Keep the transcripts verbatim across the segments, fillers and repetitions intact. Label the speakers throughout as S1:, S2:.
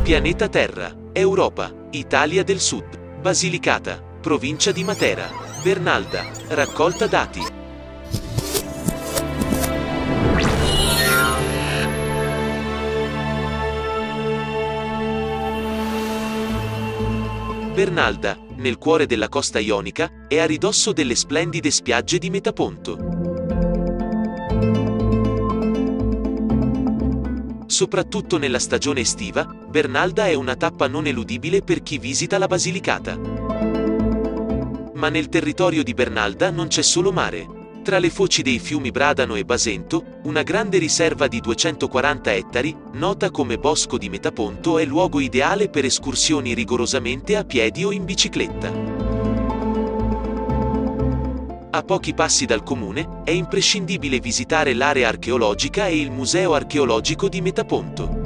S1: Pianeta Terra, Europa, Italia del Sud, Basilicata, provincia di Matera, Bernalda, raccolta dati. Bernalda, nel cuore della costa ionica, è a ridosso delle splendide spiagge di Metaponto. Soprattutto nella stagione estiva, Bernalda è una tappa non eludibile per chi visita la Basilicata. Ma nel territorio di Bernalda non c'è solo mare. Tra le foci dei fiumi Bradano e Basento, una grande riserva di duecentoquaranta ettari, nota come Bosco di Metaponto, è luogo ideale per escursioni rigorosamente a piedi o in bicicletta. A pochi passi dal comune, è imprescindibile visitare l'area archeologica e il Museo archeologico di Metaponto.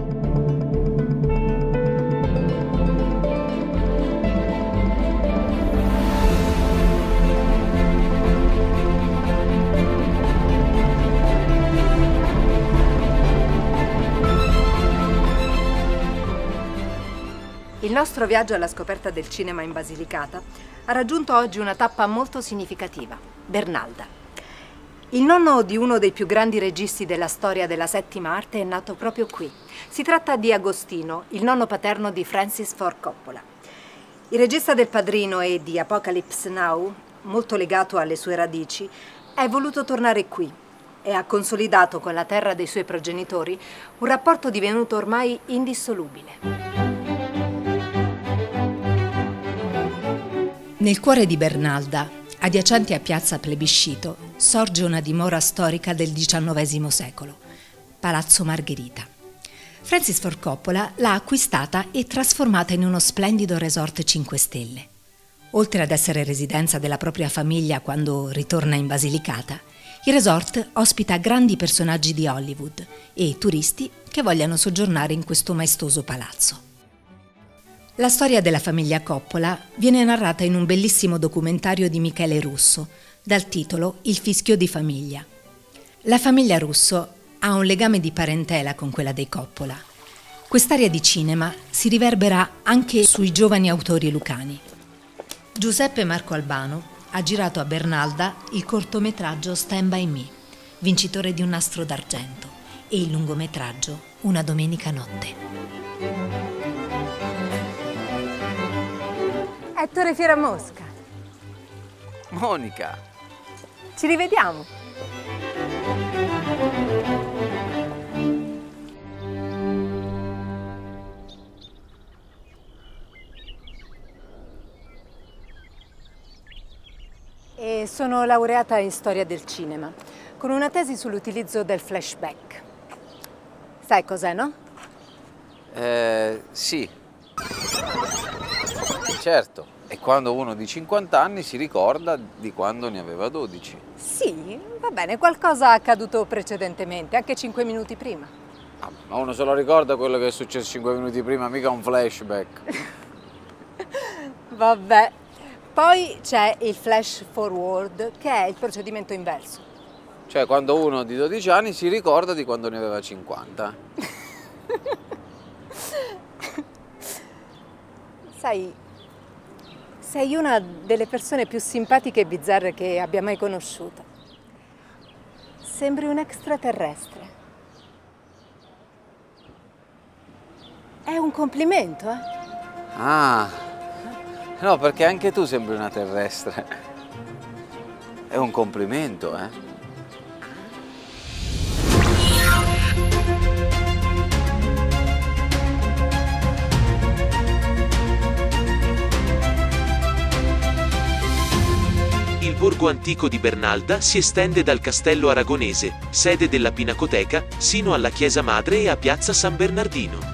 S2: Il nostro viaggio alla scoperta del cinema in Basilicata ha raggiunto oggi una tappa molto significativa, Bernalda. Il nonno di uno dei più grandi registi della storia della settima arte è nato proprio qui. Si tratta di Agostino, il nonno paterno di Francis Ford Coppola. Il regista del Padrino e di Apocalypse Now, molto legato alle sue radici, è voluto tornare qui e ha consolidato con la terra dei suoi progenitori un rapporto divenuto ormai indissolubile. Nel cuore di Bernalda, adiacente a piazza Plebiscito, sorge una dimora storica del diciannovesimo secolo, Palazzo Margherita. Francis Ford Coppola l'ha acquistata e trasformata in uno splendido resort cinque stelle. Oltre ad essere residenza della propria famiglia quando ritorna in Basilicata, il resort ospita grandi personaggi di Hollywood e turisti che vogliano soggiornare in questo maestoso palazzo. La storia della famiglia Coppola viene narrata in un bellissimo documentario di Michele Russo, dal titolo Il fischio di famiglia. La famiglia Russo ha un legame di parentela con quella dei Coppola. Quest'area di cinema si riverbera anche sui giovani autori lucani. Giuseppe Marco Albano ha girato a Bernalda il cortometraggio Stand By Me, vincitore di un Nastro d'Argento, e il lungometraggio Una domenica notte. Ettore Fieramosca.
S3: Monica.
S2: Ci rivediamo. E sono laureata in storia del cinema, con una tesi sull'utilizzo del flashback. Sai cos'è, no?
S3: Eh, sì. Certo, è quando uno di cinquanta anni si ricorda di quando ne aveva dodici.
S2: Sì, va bene, qualcosa è accaduto precedentemente, anche cinque minuti prima.
S3: Ah, ma uno se lo ricorda quello che è successo cinque minuti prima, mica un flashback.
S2: Vabbè, poi c'è il flash forward, che è il procedimento inverso.
S3: Cioè quando uno di dodici anni si ricorda di quando ne aveva cinquanta.
S2: Sai, sei una delle persone più simpatiche e bizzarre che abbia mai conosciuto. Sembri un extraterrestre. È un complimento, eh?
S3: Ah, no, perché anche tu sembri una terrestre. È un complimento, eh?
S1: Il borgo antico di Bernalda si estende dal castello aragonese, sede della Pinacoteca, sino alla chiesa madre e a piazza San Bernardino.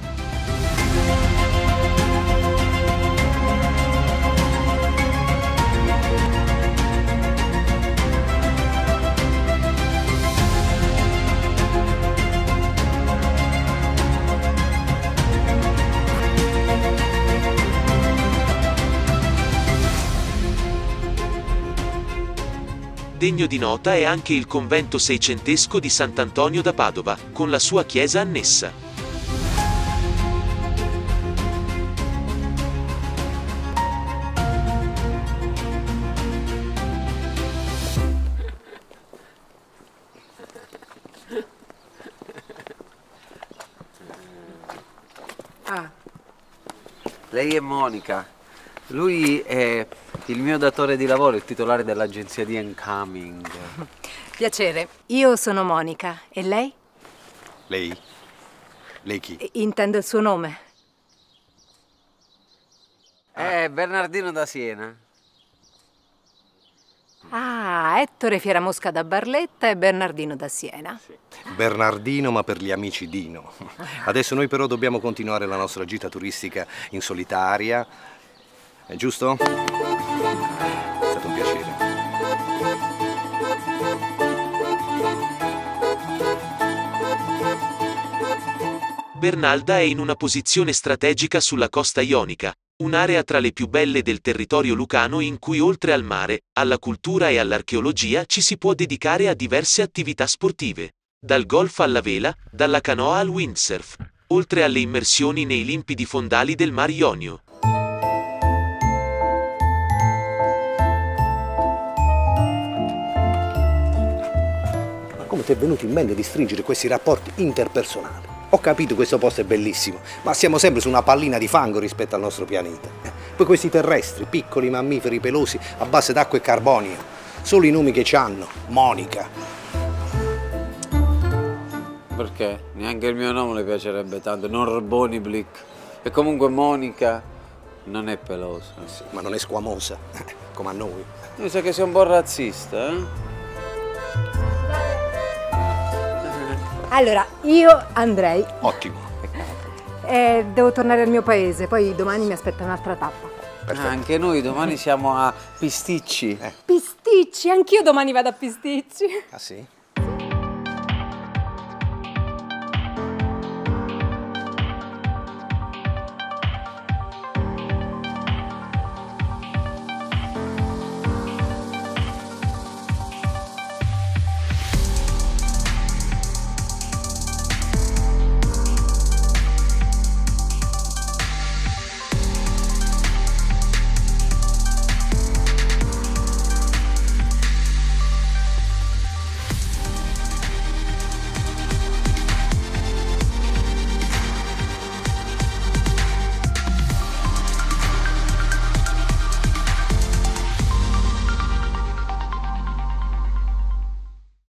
S1: Degno di nota è anche il convento seicentesco di Sant'Antonio da Padova, con la sua chiesa annessa.
S3: Lei è Monica. Lui è il mio datore di lavoro, il titolare dell'agenzia di Incoming.
S2: Piacere, io sono Monica. E lei?
S4: Lei? Lei chi?
S2: Intendo il suo nome.
S3: È Bernardino da Siena.
S2: Ah, Ettore Fieramosca da Barletta e Bernardino da Siena.
S4: Sì. Bernardino, ma per gli amici Dino. Adesso noi però dobbiamo continuare la nostra gita turistica in solitaria. È giusto? È stato un piacere.
S1: Bernalda è in una posizione strategica sulla costa ionica, un'area tra le più belle del territorio lucano in cui oltre al mare, alla cultura e all'archeologia ci si può dedicare a diverse attività sportive. Dal golf alla vela, dalla canoa al windsurf, oltre alle immersioni nei limpidi fondali del Mar Ionio.
S4: Ma come ti è venuto in mente di stringere questi rapporti interpersonali? Ho capito, questo posto è bellissimo, ma siamo sempre su una pallina di fango rispetto al nostro pianeta. Poi questi terrestri, piccoli mammiferi pelosi a base d'acqua e carbonio, solo i nomi che ci hanno, Monica.
S3: Perché? Neanche il mio nome le piacerebbe tanto, Norboni Blick. E comunque Monica non è pelosa.
S4: Sì, ma non è squamosa, come a noi.
S3: Mi sa che sei un po' razzista, eh?
S2: Allora, io andrei.
S4: Ottimo.
S2: Eh, devo tornare al mio paese, poi domani mi aspetta un'altra tappa.
S3: Ah, anche noi domani siamo a Pisticci.
S4: Eh.
S2: Pisticci, anch'io domani vado a Pisticci.
S4: Ah sì?